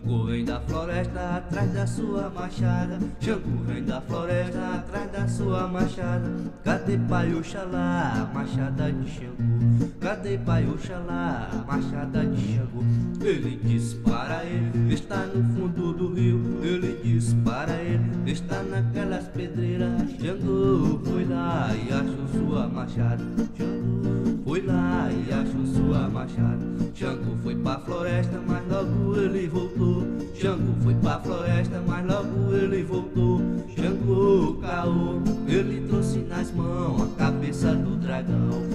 Xangô vem da floresta atrás da sua machada. Xangô vem da floresta atrás da sua machada. Cadê pai Oxalá, machada de Xangô? Cadê pai Oxalá, machada de Xangô? Ele disse para ele, está no fundo do rio. Ele disse para ele, está naquelas pedreiras. Xangô foi lá e achou sua machada. Xangô foi lá e achou sua machada. Xangô foi pra floresta, mas logo ele voltou. Xangô foi pra floresta, mas logo ele voltou. Xangô caô, ele trouxe nas mãos a cabeça do dragão.